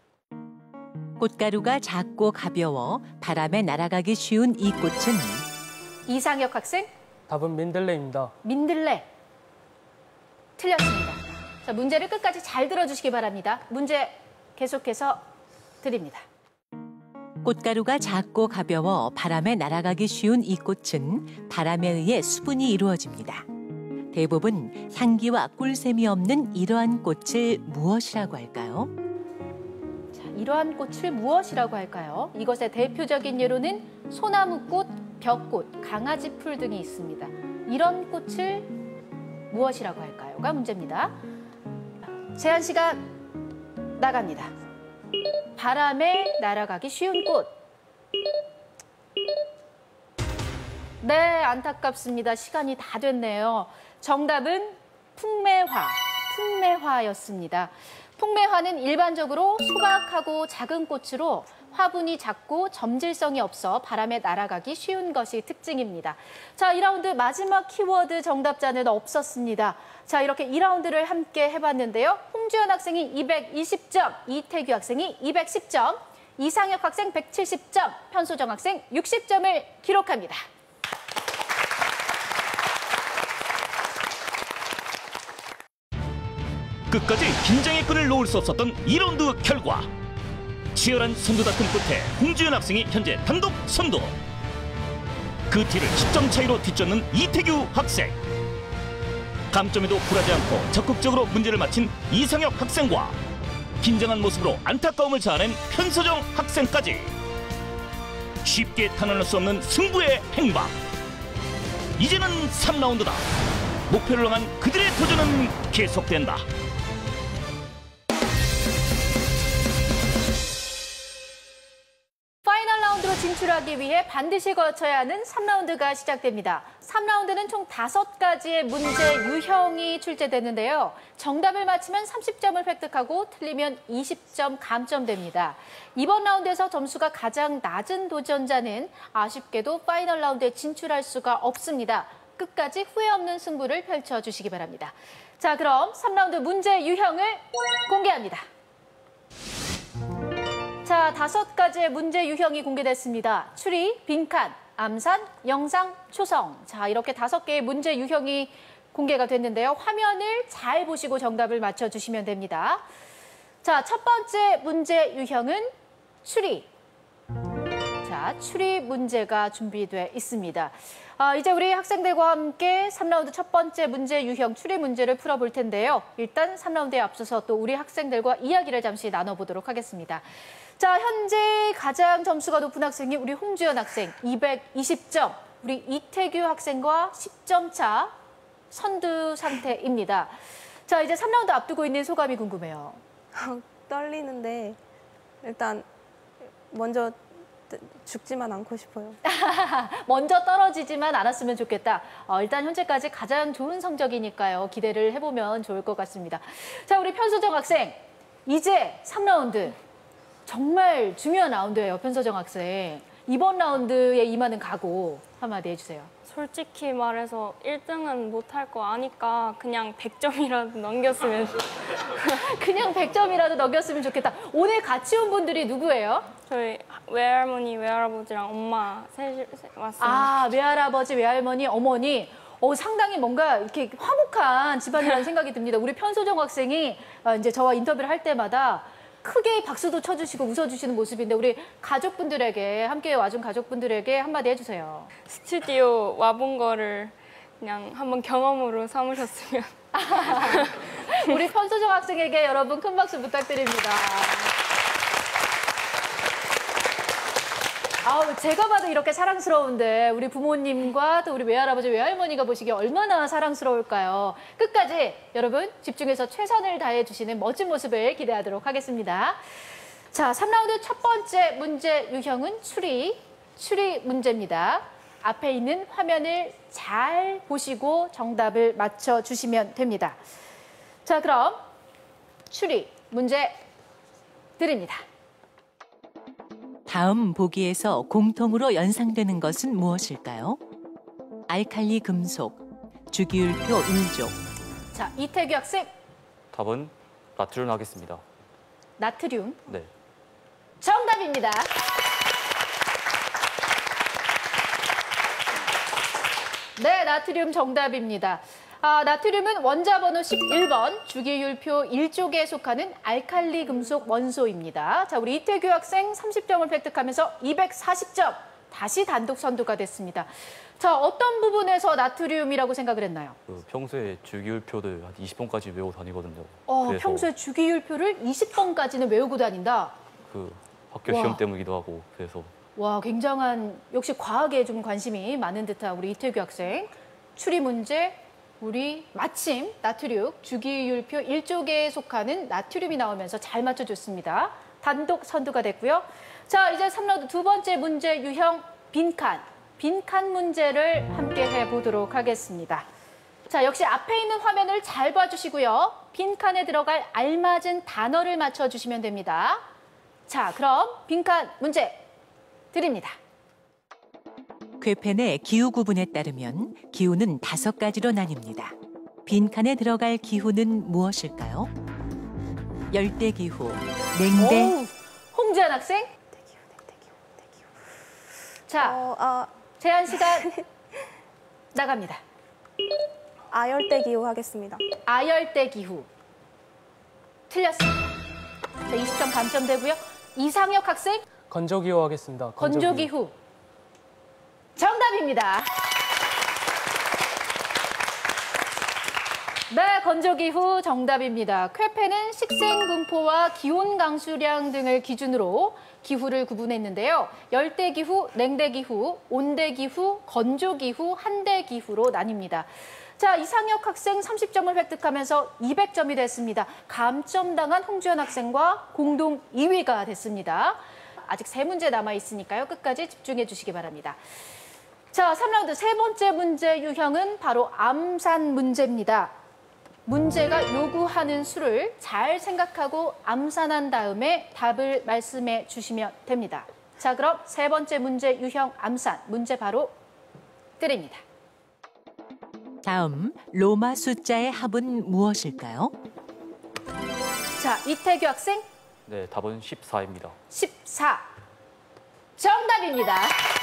꽃가루가 작고 가벼워 바람에 날아가기 쉬운 이 꽃은 이상혁 학생, 답은 민들레입니다. 민들레. 틀렸습니다. 자, 문제를 끝까지 잘 들어주시기 바랍니다. 문제 계속해서 드립니다. 꽃가루가 작고 가벼워 바람에 날아가기 쉬운 이 꽃은 바람에 의해 수분이 이루어집니다. 대부분 향기와 꿀샘이 없는 이러한 꽃을 무엇이라고 할까요? 자, 이러한 꽃을 무엇이라고 할까요? 이것의 대표적인 예로는 소나무꽃, 벽꽃, 강아지풀 등이 있습니다. 이런 꽃을 무엇이라고 할까요?가 문제입니다. 제한 시간 나갑니다. 바람에 날아가기 쉬운 꽃. 네, 안타깝습니다. 시간이 다 됐네요. 정답은 풍매화였습니다. 풍매화는 일반적으로 소박하고 작은 꽃으로 화분이 작고 점질성이 없어 바람에 날아가기 쉬운 것이 특징입니다. 자, 2라운드 마지막 키워드 정답자는 없었습니다. 자, 이렇게 2라운드를 함께 해봤는데요. 홍주연 학생이 220점, 이태규 학생이 210점, 이상혁 학생 170점, 편소정 학생 60점을 기록합니다. 끝까지 긴장의 끈을 놓을 수 없었던 2라운드 결과 치열한 선두 다툼 끝에 홍주연 학생이 현재 단독 선두. 그 뒤를 10점 차이로 뒤쫓는 이태규 학생. 감점에도 굴하지 않고 적극적으로 문제를 맞힌 이상혁 학생과 긴장한 모습으로 안타까움을 자아낸 편서정 학생까지 쉽게 탄환할 수 없는 승부의 행방. 이제는 3라운드다. 목표를 향한 그들의 도전은 계속된다. 파이널 라운드로 진출하기 위해 반드시 거쳐야 하는 3라운드가 시작됩니다. 3라운드는 총 5가지의 문제 유형이 출제되는데요. 정답을 맞히면 30점을 획득하고 틀리면 20점 감점됩니다. 이번 라운드에서 점수가 가장 낮은 도전자는 아쉽게도 파이널 라운드에 진출할 수가 없습니다. 끝까지 후회 없는 승부를 펼쳐주시기 바랍니다. 자, 그럼 3라운드 문제 유형을 공개합니다. 자, 5가지의 문제 유형이 공개됐습니다. 추리, 빈칸, 암산, 영상, 초성. 자, 이렇게 5개의 문제 유형이 공개가 됐는데요. 화면을 잘 보시고 정답을 맞춰주시면 됩니다. 자, 첫 번째 문제 유형은 추리. 자, 추리 문제가 준비되어 있습니다. 이제 우리 학생들과 함께 3라운드 첫 번째 문제 유형 추리 문제를 풀어볼 텐데요. 일단 3라운드에 앞서서 또 우리 학생들과 이야기를 잠시 나눠보도록 하겠습니다. 자, 현재 가장 점수가 높은 학생이 우리 홍주연 학생 220점, 우리 이태규 학생과 10점 차 선두 상태입니다. 자, 이제 3라운드 앞두고 있는 소감이 궁금해요. 떨리는데 일단 먼저 죽지만 않고 싶어요. 먼저 떨어지지만 않았으면 좋겠다. 일단 현재까지 가장 좋은 성적이니까요. 기대를 해보면 좋을 것 같습니다. 자, 우리 편소정 학생, 이제 3라운드. 정말 중요한 라운드예요, 편서정 학생. 이번 라운드에 임하는 각오 한마디 해주세요. 솔직히 말해서 1등은 못할 거 아니까 그냥 100점이라도 넘겼으면. 그냥 100점이라도 넘겼으면 좋겠다. 오늘 같이 온 분들이 누구예요? 저희 외할머니, 외할아버지랑 엄마 셋이 왔습니다. 아, 외할아버지, 외할머니, 어머니. 상당히 뭔가 이렇게 화목한 집안이라는 생각이 듭니다. 우리 편소정 학생이 이제 저와 인터뷰를 할 때마다 크게 박수도 쳐주시고 웃어주시는 모습인데 우리 가족분들에게, 함께 와준 가족분들에게 한마디 해주세요. 스튜디오 와본 거를 그냥 한번 경험으로 삼으셨으면. 우리 편소정 학생에게 여러분 큰 박수 부탁드립니다. 제가 봐도 이렇게 사랑스러운데 우리 부모님과 또 우리 외할아버지, 외할머니가 보시기에 얼마나 사랑스러울까요? 끝까지 여러분 집중해서 최선을 다해주시는 멋진 모습을 기대하도록 하겠습니다. 자, 3라운드 첫 번째 문제 유형은 추리 문제입니다. 앞에 있는 화면을 잘 보시고 정답을 맞춰주시면 됩니다. 자, 그럼 추리 문제 드립니다. 다음 보기에서 공통으로 연상되는 것은 무엇일까요? 알칼리 금속, 주기율표 1족. 자, 이태규 학생. 답은 나트륨 하겠습니다. 나트륨. 네. 정답입니다. 네, 나트륨 정답입니다. 나트륨은 원자 번호 11번 주기율표 1족에 속하는 알칼리 금속 원소입니다. 자, 우리 이태규 학생 30점을 획득하면서 240점. 다시 단독 선두가 됐습니다. 자, 어떤 부분에서 나트륨이라고 생각을 했나요? 평소에 주기율표를 한 20번까지 외우고 다니거든요. 그래서 평소에 주기율표를 20번까지는 외우고 다닌다. 학교 시험 때문이기도 하고 그래서. 와, 굉장한 역시 과학에 좀 관심이 많은 듯한 우리 이태규 학생. 추리 문제. 우리 마침 나트륨 주기율표 1족에 속하는 나트륨이 나오면서 잘 맞춰줬습니다. 단독 선두가 됐고요. 자, 이제 3라운드 두 번째 문제 유형 빈칸. 빈칸 문제를 함께 해보도록 하겠습니다. 자, 역시 앞에 있는 화면을 잘 봐주시고요. 빈칸에 들어갈 알맞은 단어를 맞춰주시면 됩니다. 자, 그럼 빈칸 문제 드립니다. 궤펜의 기후 구분에 따르면 기후는 5가지로 나뉩니다. 빈칸에 들어갈 기후는 무엇일까요? 열대기후, 냉대. 홍지연 학생. 냉대기후. 자, 제한 시간 나갑니다. 아열대기후 하겠습니다. 아열대기후. 틀렸습니다. 자, 20점 감점되고요. 이상혁 학생. 건조기후 하겠습니다. 건조기후. 정답입니다. 네, 건조기후 정답입니다. 쾌페는 식생 분포와 기온 강수량 등을 기준으로 기후를 구분했는데요. 열대기후, 냉대기후, 온대기후, 건조기후, 한대기후로 나뉩니다. 자, 이상혁 학생 30점을 획득하면서 200점이 됐습니다. 감점 당한 홍주연 학생과 공동 2위가 됐습니다. 아직 3문제 남아있으니까요. 끝까지 집중해 주시기 바랍니다. 자, 3라운드 세 번째 문제 유형은 바로 암산 문제입니다. 문제가 요구하는 수를 잘 생각하고 암산한 다음에 답을 말씀해 주시면 됩니다. 자, 그럼 세 번째 문제 유형 암산 문제 바로 드립니다. 다음 로마 숫자의 합은 무엇일까요? 자, 이태규 학생 네, 답은 14입니다. 14. 정답입니다.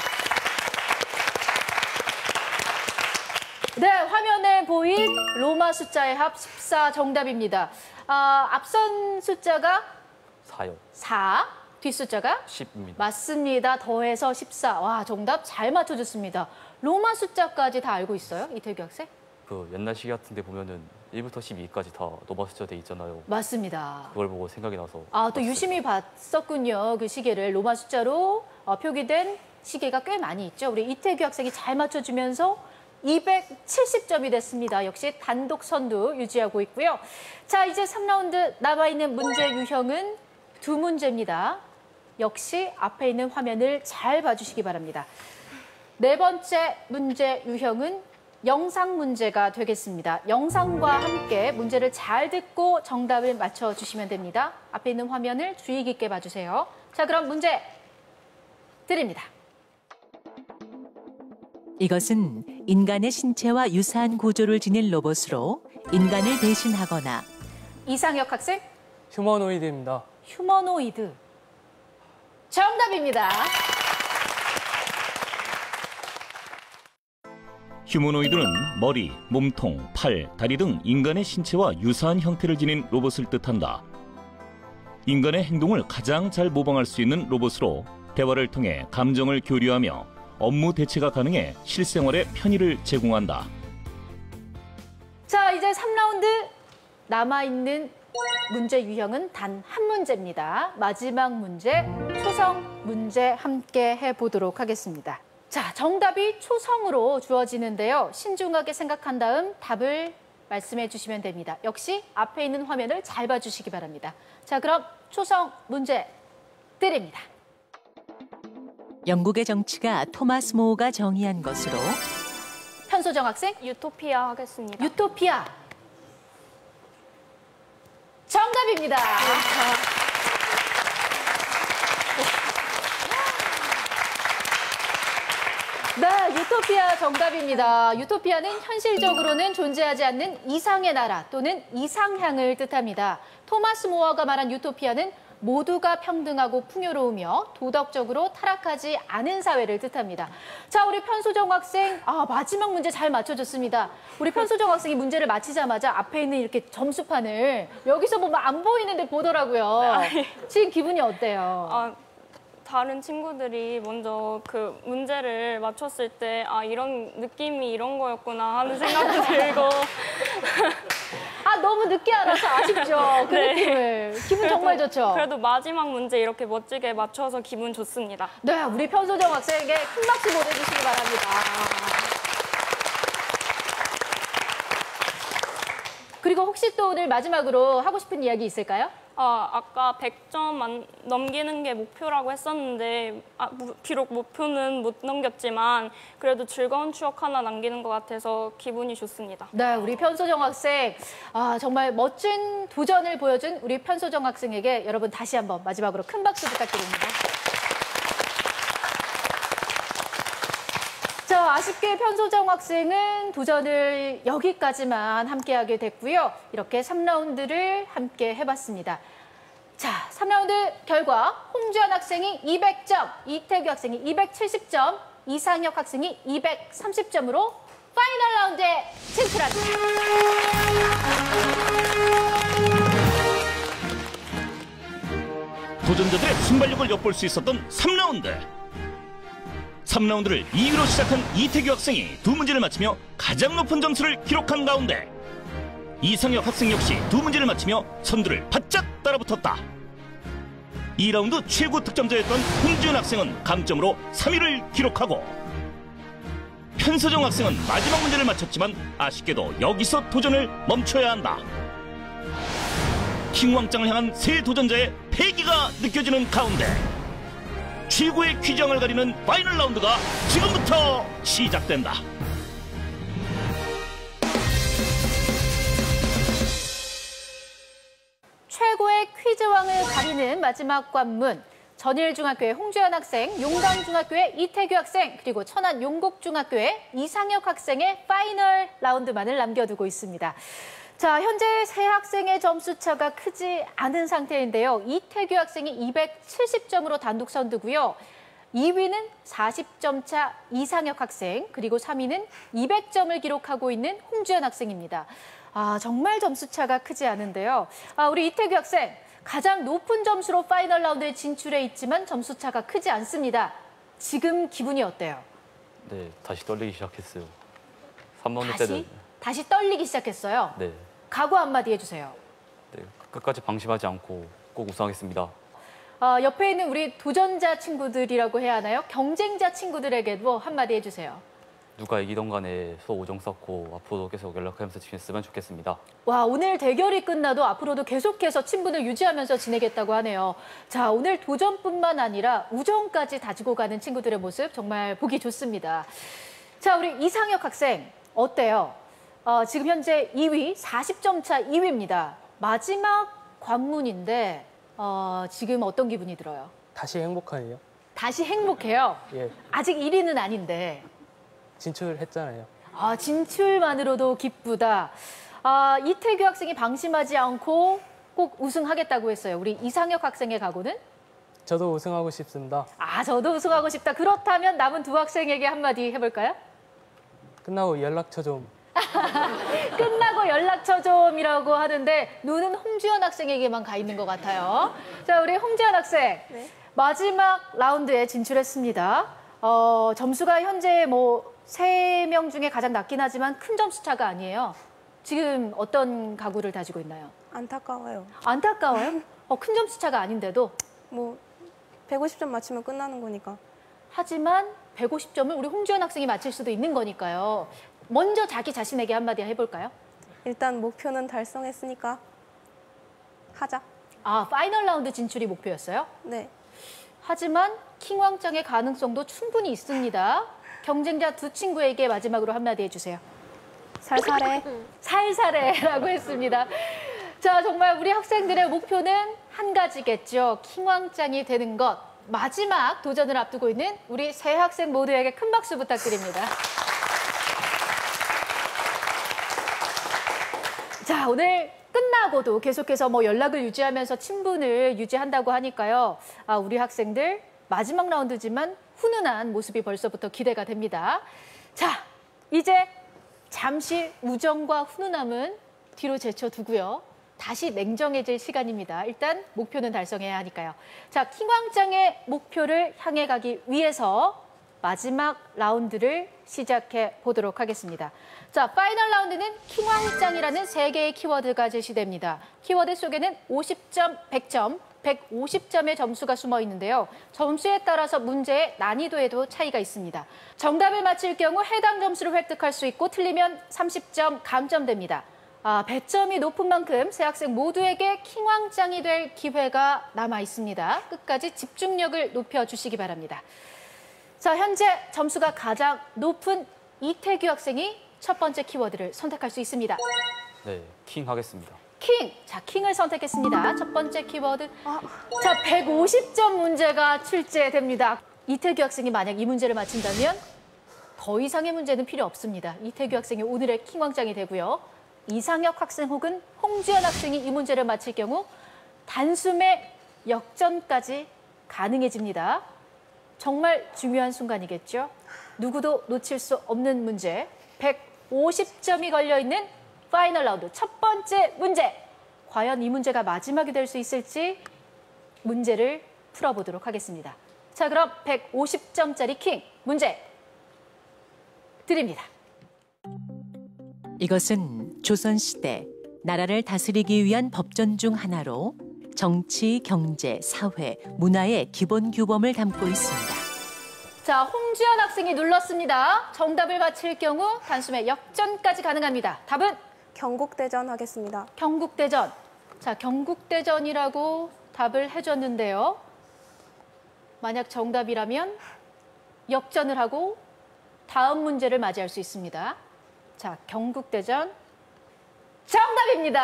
네, 화면에 보인 로마 숫자의 합 14 정답입니다. 앞선 숫자가 4요. 4, 뒷숫자가 10입니다. 맞습니다. 더해서 14. 와, 정답 잘 맞춰줬습니다. 로마 숫자까지 다 알고 있어요? 이태규 학생? 그 옛날 시계 같은 데 보면은 1부터 12까지 다 로마 숫자 돼 있잖아요. 맞습니다. 그걸 보고 생각이 나서 또 맞췄어요. 유심히 봤었군요. 그 시계를 로마 숫자로 표기된 시계가 꽤 많이 있죠. 우리 이태규 학생이 잘 맞춰주면서 270점이 됐습니다. 역시 단독 선두 유지하고 있고요. 자, 이제 3라운드 남아있는 문제 유형은 2문제입니다. 역시 앞에 있는 화면을 잘 봐주시기 바랍니다. 네 번째 문제 유형은 영상 문제가 되겠습니다. 영상과 함께 문제를 잘 듣고 정답을 맞춰주시면 됩니다. 앞에 있는 화면을 주의 깊게 봐주세요. 자, 그럼 문제 드립니다. 이것은 인간의 신체와 유사한 구조를 지닌 로봇으로 인간을 대신하거나 이상혁 학생, 휴머노이드입니다. 휴머노이드. 정답입니다. 휴머노이드는 머리, 몸통, 팔, 다리 등 인간의 신체와 유사한 형태를 지닌 로봇을 뜻한다. 인간의 행동을 가장 잘 모방할 수 있는 로봇으로 대화를 통해 감정을 교류하며 업무 대체가 가능해 실생활에 편의를 제공한다. 자, 이제 3라운드 남아있는 문제 유형은 단 한 문제입니다. 마지막 문제, 초성 문제 함께 해보도록 하겠습니다. 자, 정답이 초성으로 주어지는데요. 신중하게 생각한 다음 답을 말씀해 주시면 됩니다. 역시 앞에 있는 화면을 잘 봐주시기 바랍니다. 자, 그럼 초성 문제 드립니다. 영국의 정치가 토마스 모어가 정의한 것으로 편소정 학생, 유토피아 하겠습니다. 유토피아. 정답입니다. 네, 유토피아 정답입니다. 유토피아는 현실적으로는 존재하지 않는 이상의 나라 또는 이상향을 뜻합니다. 토마스 모어가 말한 유토피아는 모두가 평등하고 풍요로우며 도덕적으로 타락하지 않은 사회를 뜻합니다. 자, 우리 편소정 학생, 마지막 문제 잘 맞춰줬습니다. 우리 편소정 학생이 문제를 마치자마자 앞에 있는 이렇게 점수판을 여기서 보면 안 보이는데 보더라고요. 지금 기분이 어때요? 다른 친구들이 먼저 그 문제를 맞췄을 때 이런 느낌이 이런 거였구나 하는 생각도 들고 너무 늦게 알아서 아쉽죠. 그 네. 느낌을. 기분 정말 좋죠. 그래도 마지막 문제 이렇게 멋지게 맞춰서 기분 좋습니다. 네, 우리 편소정 학생에게 큰 박수 보내주시기 바랍니다. 그리고 혹시 또 오늘 마지막으로 하고 싶은 이야기 있을까요? 아까 100점 넘기는 게 목표라고 했었는데 비록 목표는 못 넘겼지만 그래도 즐거운 추억 하나 남기는 것 같아서 기분이 좋습니다. 네, 우리 편소정 학생 정말 멋진 도전을 보여준 우리 편소정 학생에게 여러분 다시 한번 마지막으로 큰 박수 부탁드립니다. 자, 아쉽게 편소정 학생은 도전을 여기까지만 함께하게 됐고요. 이렇게 3라운드를 함께 해봤습니다. 자, 3라운드 결과 홍주연 학생이 200점, 이태규 학생이 270점, 이상혁 학생이 230점으로 파이널 라운드에 진출합니다. 도전자들의 순발력을 엿볼 수 있었던 3라운드. 3라운드를 2위로 시작한 이태규 학생이 두 문제를 맞히며 가장 높은 점수를 기록한 가운데 이상혁 학생 역시 두 문제를 맞히며 선두를 바짝 따라붙었다. 2라운드 최고 득점자였던 홍지연 학생은 감점으로 3위를 기록하고 편서정 학생은 마지막 문제를 맞췄지만 아쉽게도 여기서 도전을 멈춰야 한다. 킹왕짱을 향한 세 도전자의 패기가 느껴지는 가운데 최고의 퀴즈왕을 가리는 파이널 라운드가 지금부터 시작된다. 최고의 퀴즈왕을 가리는 마지막 관문. 전일중학교의 홍주연 학생, 용강중학교의 이태규 학생, 그리고 천안 용곡중학교의 이상혁 학생의 파이널 라운드만을 남겨두고 있습니다. 자, 현재 세 학생의 점수 차가 크지 않은 상태인데요. 이태규 학생이 270점으로 단독 선두고요. 2위는 40점 차 이상혁 학생, 그리고 3위는 200점을 기록하고 있는 홍주연 학생입니다. 아, 정말 점수 차가 크지 않은데요. 우리 이태규 학생, 가장 높은 점수로 파이널 라운드에 진출해 있지만 점수 차가 크지 않습니다. 지금 기분이 어때요? 네, 다시 떨리기 시작했어요. 3라운드 때는 다시 떨리기 시작했어요. 네, 각오 한마디 해주세요. 네, 끝까지 방심하지 않고 꼭 우승하겠습니다. 옆에 있는 우리 도전자 친구들이라고 해야 하나요? 경쟁자 친구들에게도 한마디 해주세요. 누가 이기던 간에 서로 오정 쌓고 앞으로도 계속 연락하면서 지냈으면 좋겠습니다. 와, 오늘 대결이 끝나도 앞으로도 계속해서 친분을 유지하면서 지내겠다고 하네요. 자, 오늘 도전뿐만 아니라 우정까지 다지고 가는 친구들의 모습 정말 보기 좋습니다. 자, 우리 이상혁 학생 어때요? 지금 현재 2위, 40점 차 2위입니다. 마지막 관문인데 지금 어떤 기분이 들어요? 다시 행복하네요. 다시 행복해요? 예, 아직 1위는 아닌데. 진출했잖아요. 진출만으로도 기쁘다. 이태규 학생이 방심하지 않고 꼭 우승하겠다고 했어요. 우리 이상혁 학생의 각오는? 저도 우승하고 싶습니다. 저도 우승하고 싶다. 그렇다면 남은 두 학생에게 한마디 해볼까요? 끝나고 연락처 좀. 끝나고 연락처 좀이라고 하는데 눈은 홍주연 학생에게만 가 있는 것 같아요. 자, 우리 홍주연 학생. 네. 마지막 라운드에 진출했습니다. 점수가 현재 뭐 3명 중에 가장 낮긴 하지만 큰 점수 차가 아니에요. 지금 어떤 각오를 다지고 있나요? 안타까워요. 안타까워요? 큰 점수 차가 아닌데도. 뭐 150점 맞추면 끝나는 거니까. 하지만 150점을 우리 홍주연 학생이 맞힐 수도 있는 거니까요. 먼저 자기 자신에게 한마디 해볼까요? 일단 목표는 달성했으니까 하자. 파이널 라운드 진출이 목표였어요? 네. 하지만 킹왕짱의 가능성도 충분히 있습니다. 경쟁자 두 친구에게 마지막으로 한마디 해주세요. 살살해. 살살해라고 했습니다. 자, 정말 우리 학생들의 목표는 한 가지겠죠. 킹왕짱이 되는 것. 마지막 도전을 앞두고 있는 우리 세 학생 모두에게 큰 박수 부탁드립니다. 자, 오늘 끝나고도 계속해서 연락을 유지하면서 친분을 유지한다고 하니까요. 우리 학생들 마지막 라운드지만 훈훈한 모습이 벌써부터 기대가 됩니다. 자, 이제 잠시 우정과 훈훈함은 뒤로 제쳐두고요. 다시 냉정해질 시간입니다. 일단 목표는 달성해야 하니까요. 자, 킹왕짱의 목표를 향해 가기 위해서 마지막 라운드를 시작해 보도록 하겠습니다. 자, 파이널 라운드는 킹왕짱이라는 3개의 키워드가 제시됩니다. 키워드 속에는 50점, 100점, 150점의 점수가 숨어 있는데요. 점수에 따라서 문제의 난이도에도 차이가 있습니다. 정답을 맞힐 경우 해당 점수를 획득할 수 있고 틀리면 30점 감점됩니다. 배점이 높은 만큼 세 학생 모두에게 킹왕짱이 될 기회가 남아 있습니다. 끝까지 집중력을 높여주시기 바랍니다. 자, 현재 점수가 가장 높은 이태규 학생이 첫 번째 키워드를 선택할 수 있습니다. 네, 킹 하겠습니다. 킹! 자, 킹을 선택했습니다. 첫 번째 키워드. 자, 150점 문제가 출제됩니다. 이태규 학생이 만약 이 문제를 맞힌다면 더 이상의 문제는 필요 없습니다. 이태규 학생이 오늘의 킹왕짱이 되고요. 이상혁 학생 혹은 홍주연 학생이 이 문제를 맞힐 경우 단숨에 역전까지 가능해집니다. 정말 중요한 순간이겠죠. 누구도 놓칠 수 없는 문제. 150점이 걸려있는 파이널 라운드 첫 번째 문제. 과연 이 문제가 마지막이 될 수 있을지 문제를 풀어보도록 하겠습니다. 자, 그럼 150점짜리 킹 문제 드립니다. 이것은 조선시대 나라를 다스리기 위한 법전 중 하나로 정치, 경제, 사회, 문화의 기본 규범을 담고 있습니다. 자, 홍주연 학생이 눌렀습니다. 정답을 맞힐 경우 단숨에 역전까지 가능합니다. 답은 경국대전 하겠습니다. 경국대전. 자, 경국대전이라고 답을 해줬는데요. 만약 정답이라면 역전을 하고 다음 문제를 맞이할 수 있습니다. 자, 경국대전 정답입니다.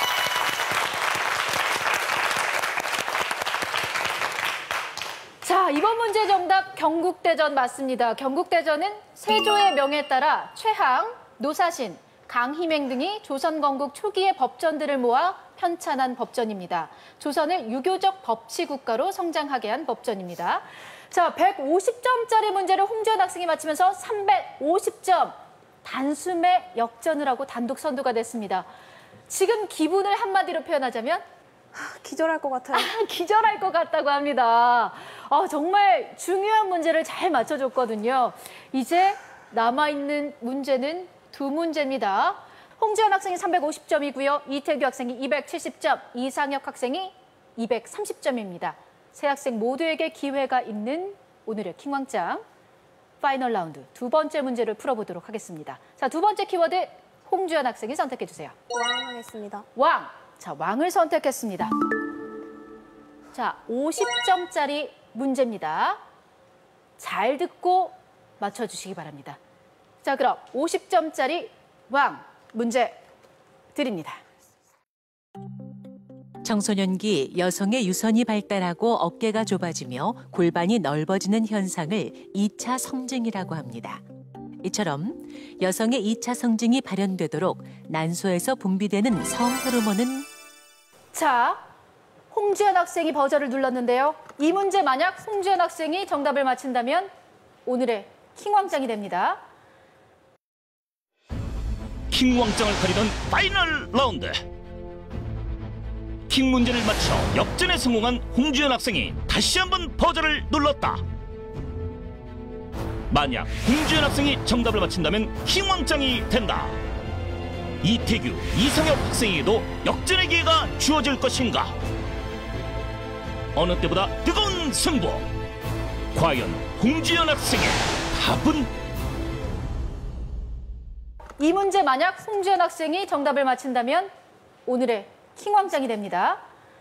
자, 이번 문제 정답 경국대전 맞습니다. 경국대전은 세조의 명에 따라 최항, 노사신, 강희맹 등이 조선 건국 초기의 법전들을 모아 편찬한 법전입니다. 조선을 유교적 법치 국가로 성장하게 한 법전입니다. 자, 150점짜리 문제를 홍주연 학생이 맞히면서 350점. 단숨에 역전을 하고 단독 선두가 됐습니다. 지금 기분을 한마디로 표현하자면 기절할 것 같아요. 기절할 것 같다고 합니다. 정말 중요한 문제를 잘 맞춰줬거든요. 이제 남아있는 문제는 두 문제입니다. 홍지연 학생이 350점이고요. 이태규 학생이 270점, 이상혁 학생이 230점입니다. 세 학생 모두에게 기회가 있는 오늘의 킹왕짱 파이널 라운드 두 번째 문제를 풀어보도록 하겠습니다. 자, 두 번째 키워드 홍주연 학생이 선택해 주세요. 왕 하겠습니다. 왕. 자, 왕을 선택했습니다. 자, 50점짜리 문제입니다. 잘 듣고 맞춰주시기 바랍니다. 자, 그럼 50점짜리 왕 문제 드립니다. 청소년기 여성의 유선이 발달하고 어깨가 좁아지며 골반이 넓어지는 현상을 2차 성징이라고 합니다. 이처럼 여성의 2차 성징이 발현되도록 난소에서 분비되는 성호르몬은 자, 홍주연 학생이 버저를 눌렀는데요. 이 문제 만약 홍주연 학생이 정답을 맞힌다면 오늘의 킹왕짱이 됩니다. 킹왕짱을 가리던 파이널 라운드. 킹 문제를 맞춰 역전에 성공한 홍주연 학생이 다시 한번 버저를 눌렀다. 만약 홍주연 학생이 정답을 맞힌다면 킹왕짱이 된다. 이태규, 이상혁 학생에게도 역전의 기회가 주어질 것인가? 어느 때보다 뜨거운 승부. 과연 홍주연 학생의 답은? 이 문제 만약 홍주연 학생이 정답을 맞힌다면 오늘의 킹왕짱이 됩니다.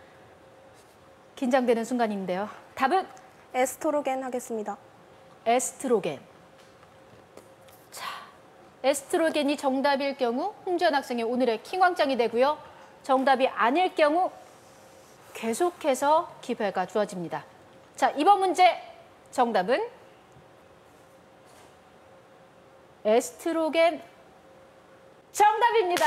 긴장되는 순간인데요. 답은 에스트로겐 하겠습니다. 에스트로겐. 자, 에스트로겐이 정답일 경우 홍주연 학생이 오늘의 킹왕짱이 되고요. 정답이 아닐 경우 계속해서 기회가 주어집니다. 자, 이번 문제 정답은 에스트로겐 정답입니다.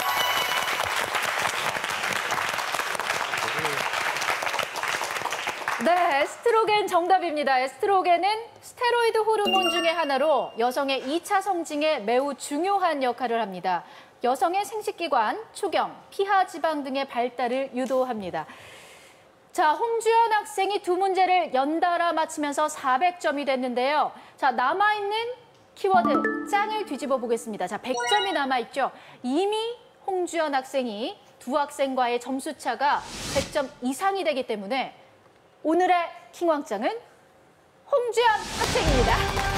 네, 에스트로겐 정답입니다. 에스트로겐은 스테로이드 호르몬 중의 하나로 여성의 2차 성징에 매우 중요한 역할을 합니다. 여성의 생식기관, 추경, 피하 지방 등의 발달을 유도합니다. 자, 홍주연 학생이 두 문제를 연달아 맞히면서 400점이 됐는데요. 자, 남아있는 키워드 짱을 뒤집어 보겠습니다. 자, 100점이 남아있죠. 이미 홍주연 학생이 두 학생과의 점수 차가 100점 이상이 되기 때문에 오늘의 킹왕짱은 홍주연 학생입니다.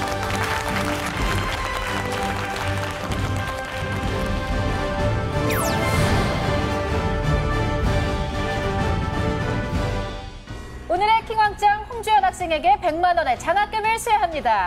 오늘의 킹왕짱 홍주연 학생에게 100만 원의 장학금을 수여합니다.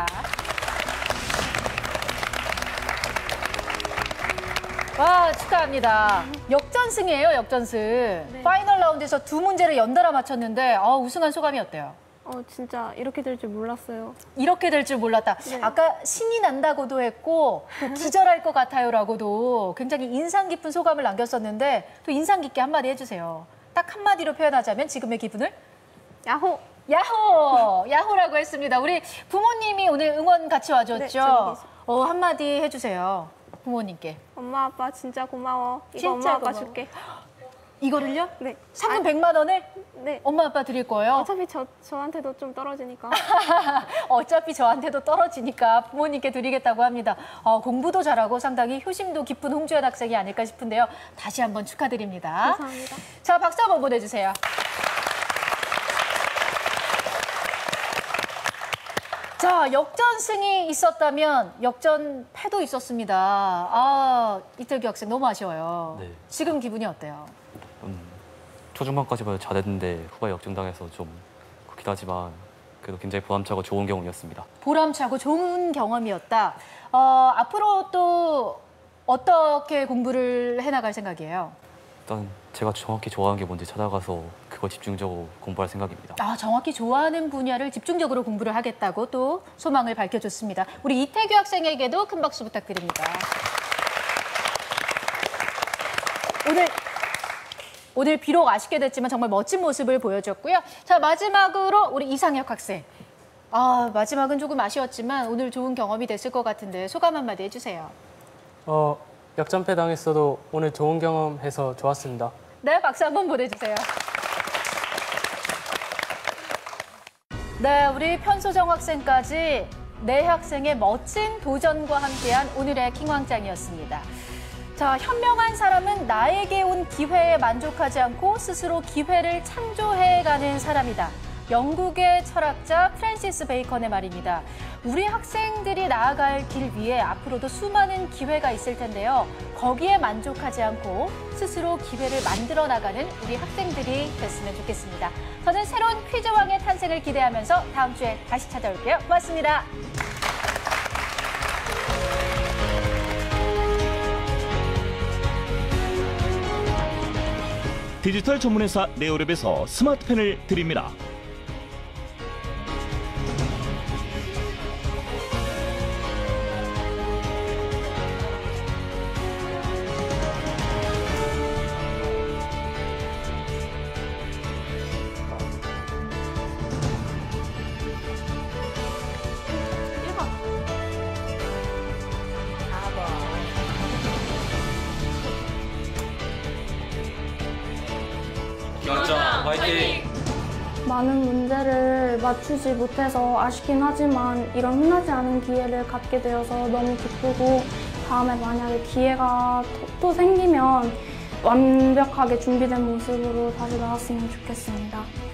와, 축하합니다. 역전승이에요, 역전승. 네. 파이널 라운드에서 두 문제를 연달아 맞췄는데 우승한 소감이 어때요? 진짜 이렇게 될 줄 몰랐어요. 이렇게 될 줄 몰랐다. 네. 아까 신이 난다고도 했고 또 기절할 것 같아요라고도 굉장히 인상 깊은 소감을 남겼었는데 또 인상 깊게 한마디 해주세요. 딱 한마디로 표현하자면 지금의 기분을? 야호! 야호! 야호라고 했습니다. 우리 부모님이 오늘 응원 같이 와줬죠? 네, 한마디 해주세요. 부모님께. 엄마, 아빠 진짜 고마워. 이거 진짜 엄마, 아빠 고마워. 줄게. 이거를요? 네. 상금 100만 원을 네. 엄마 아빠 드릴 거예요? 어차피 저한테도 좀 떨어지니까. 어차피 저한테도 떨어지니까 부모님께 드리겠다고 합니다. 공부도 잘하고 상당히 효심도 깊은 홍주연 학생이 아닐까 싶은데요. 다시 한번 축하드립니다. 감사합니다. 자, 박수 한번 보내주세요. 자, 역전승이 있었다면 역전패도 있었습니다. 이태규 학생 너무 아쉬워요. 네. 지금 기분이 어때요? 초중반까지만 잘했는데 후반에 역전당해서 좀 그렇긴 하지만 그래도 굉장히 보람차고 좋은 경험이었습니다. 보람차고 좋은 경험이었다. 앞으로 또 어떻게 공부를 해나갈 생각이에요? 일단 제가 정확히 좋아하는 게 뭔지 찾아가서 그거 집중적으로 공부할 생각입니다. 정확히 좋아하는 분야를 집중적으로 공부를 하겠다고 또 소망을 밝혀줬습니다. 우리 이태규 학생에게도 큰 박수 부탁드립니다. 오늘 비록 아쉽게 됐지만 정말 멋진 모습을 보여줬고요. 자, 마지막으로 우리 이상혁 학생. 마지막은 조금 아쉬웠지만 오늘 좋은 경험이 됐을 것 같은데 소감 한마디 해주세요. 역전패 당했어도 오늘 좋은 경험해서 좋았습니다. 네, 박수 한번 보내주세요. 네, 우리 편소정 학생까지 네 학생의 멋진 도전과 함께한 오늘의 킹왕짱이었습니다. 자, 현명한 사람은 나에게 온 기회에 만족하지 않고 스스로 기회를 창조해가는 사람이다. 영국의 철학자 프랜시스 베이컨의 말입니다. 우리 학생들이 나아갈 길 위에 앞으로도 수많은 기회가 있을 텐데요. 거기에 만족하지 않고 스스로 기회를 만들어 나가는 우리 학생들이 됐으면 좋겠습니다. 저는 새로운 퀴즈왕의 탄생을 기대하면서 다음 주에 다시 찾아올게요. 고맙습니다. 디지털 전문회사 네오랩에서 스마트펜을 드립니다. 많은 문제를 맞추지 못해서 아쉽긴 하지만 이런 흔하지 않은 기회를 갖게 되어서 너무 기쁘고 다음에 만약에 기회가 또 생기면 완벽하게 준비된 모습으로 다시 나왔으면 좋겠습니다.